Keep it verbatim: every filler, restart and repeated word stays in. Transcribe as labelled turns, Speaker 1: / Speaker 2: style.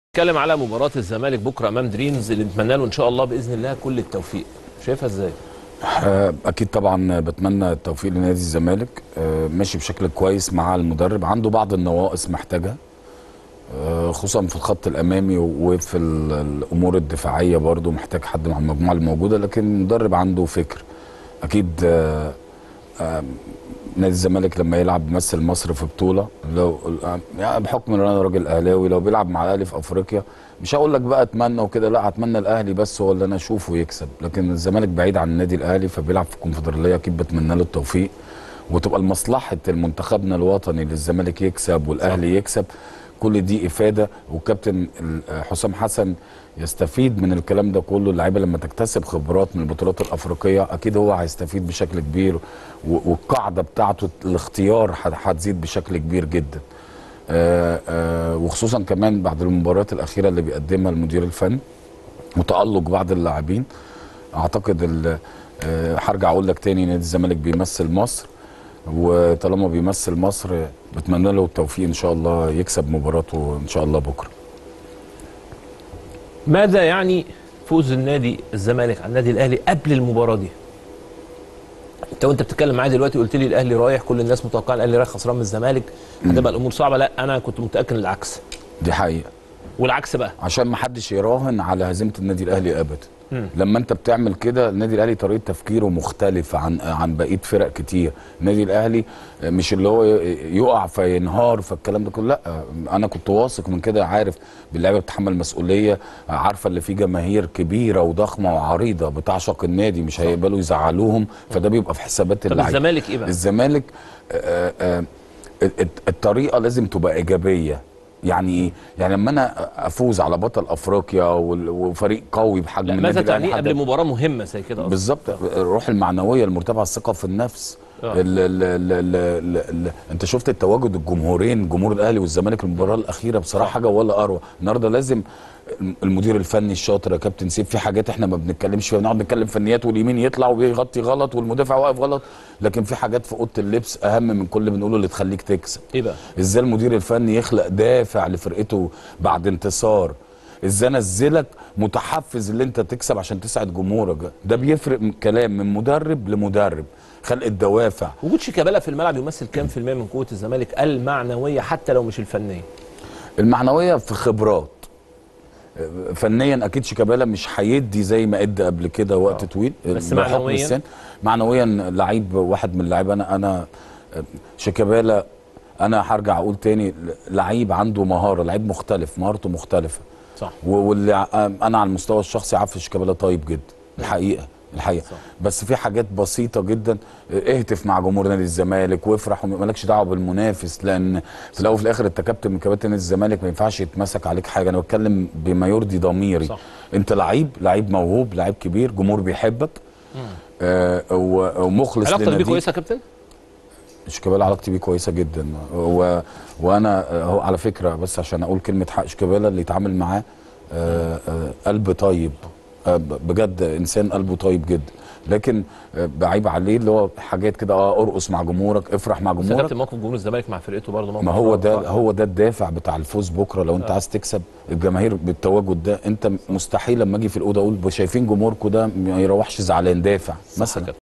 Speaker 1: نتكلم على مباراة الزمالك بكرة أمام دريمز اللي نتمنى له إن شاء الله بإذن الله كل التوفيق. شايفها إزاي؟
Speaker 2: أكيد طبعا بتمنى التوفيق لنادي الزمالك. ماشي بشكل كويس مع المدرب، عنده بعض النواقص محتاجها خصوصا في الخط الأمامي وفي الأمور الدفاعية، برضو محتاج حد مع المجموعة الموجودة، لكن المدرب عنده فكر. أكيد نادي الزمالك لما يلعب بيمثل مصر في بطوله، لو يعني بحكم ان انا راجل اهلاوي، لو بيلعب مع الاهلي في افريقيا مش هقول لك بقى اتمنى وكده، لا اتمنى الاهلي بس هو اللي انا اشوفه يكسب، لكن الزمالك بعيد عن النادي الاهلي فبيلعب في الكونفدراليه، اكيد بتمنى له التوفيق وتبقى لمصلحه المنتخبنا الوطني للزمالك يكسب والاهلي يكسب. كل دي افاده، والكابتن حسام حسن يستفيد من الكلام ده كله. اللعيبه لما تكتسب خبرات من البطولات الافريقيه اكيد هو هيستفيد بشكل كبير، والقاعده بتاعته الاختيار هتزيد بشكل كبير جدا. آآ آآ وخصوصا كمان بعد المباريات الاخيره اللي بيقدمها المدير الفني وتالق بعض اللاعبين، اعتقد هرجع اقول لك تاني نادي الزمالك بيمثل مصر، وطالما بيمثل مصر بتمنى له التوفيق ان شاء الله يكسب مباراته ان شاء الله بكره.
Speaker 1: ماذا يعني فوز النادي الزمالك على النادي الاهلي قبل المباراه دي؟ انت وانت بتتكلم معايا دلوقتي قلت لي الاهلي رايح، كل الناس متوقعه الاهلي رايح خسران من الزمالك هتبقى الامور صعبه، لا انا كنت متاكد العكس.
Speaker 2: دي حقيقه.
Speaker 1: والعكس بقى
Speaker 2: عشان ما حدش يراهن على هزيمه النادي الاهلي ابدا. لما انت بتعمل كده النادي الاهلي طريقه تفكيره مختلفه عن عن بقيه فرق كتير. النادي الاهلي مش اللي هو يقع فينهار فالكلام ده كله، لا انا كنت واثق من كده، عارف باللعيبه بتتحمل مسؤوليه، عارفه اللي فيه جماهير كبيره وضخمه وعريضه بتعشق النادي، مش هيقبلوا يزعلوهم، فده بيبقى في حسابات اللعيبه.
Speaker 1: طب الزمالك ايه بقى؟
Speaker 2: الزمالك آآ آآ الطريقه لازم تبقى ايجابيه. يعني ايه؟ يعني لما انا افوز على بطل افريقيا وفريق قوي بحجم النادي
Speaker 1: ماذا تعنيه قبل مباراه مهمه زي كده؟
Speaker 2: بالظبط، الروح المعنويه المرتفعه، الثقه في النفس. ال ال ال ال ال ال انت شفت التواجد الجمهورين، جمهور الاهلي والزمالك المباراه الاخيره بصراحه حاجه ولا اروع. النهارده لازم المدير الفني الشاطر يا كابتن سيف، في حاجات احنا ما بنتكلمش فيها، بنقعد نتكلم فنيات واليمين يطلع وبيغطي غلط والمدافع واقف غلط، لكن في حاجات في اوضه اللبس اهم من كل اللي بنقوله اللي تخليك تكسب.
Speaker 1: ايه بقى؟
Speaker 2: ازاي المدير الفني يخلق دافع لفرقته بعد انتصار، ازاي انزلك متحفز اللي انت تكسب عشان تسعد جمهورك. ده بيفرق من كلام من مدرب لمدرب، خلق الدوافع.
Speaker 1: وجود شيكابالا في الملعب يمثل كام في المية من قوه الزمالك المعنويه حتى لو مش الفنيه؟
Speaker 2: المعنويه في خبرات، فنيا اكيد شيكابالا مش هيدي زي ما ادى قبل كده وقت طويل،
Speaker 1: بس معنويا
Speaker 2: معنويا لعيب واحد من اللعيبه. انا انا شيكابالا انا هرجع اقول تاني لعيب عنده مهاره، لعيب مختلف، مهارته مختلفه
Speaker 1: صح.
Speaker 2: واللي انا على المستوى الشخصي عارف شيكابالا طيب جدا الحقيقه الحقيقه صح. بس في حاجات بسيطه جدا، اهتف مع جمهور نادي الزمالك وافرح ومالكش دعوه بالمنافس، لان في الاول وفي الاخر انت كابتن من كباتن نادي الزمالك، ما ينفعش يتمسك عليك حاجه. انا بتكلم بما يرضي ضميري صح. انت لعيب لعيب موهوب، لعيب كبير، جمهور بيحبك آه ومخلص لنادي.
Speaker 1: علاقتك بيه كويسه يا كابتن؟
Speaker 2: شيكابالا علاقتي بيه كويسه جدا، و... وانا هو على فكره بس عشان اقول كلمه حق، شيكابالا اللي يتعامل معاه آه آه قلب طيب، آه بجد انسان قلبه طيب جدا، لكن آه بعيب عليه اللي هو حاجات كده، اه ارقص مع جمهورك، افرح مع جمهورك.
Speaker 1: كابتن موقف جمهور الزمالك مع فرقته برضه،
Speaker 2: ما هو ده هو ده الدافع بتاع الفوز بكره. لو انت آه. عايز تكسب الجماهير بالتواجد ده، انت مستحيل لما اجي في الاوضه اقول شايفين جمهوركم ده ما يروحش زعلان، دافع مثلا.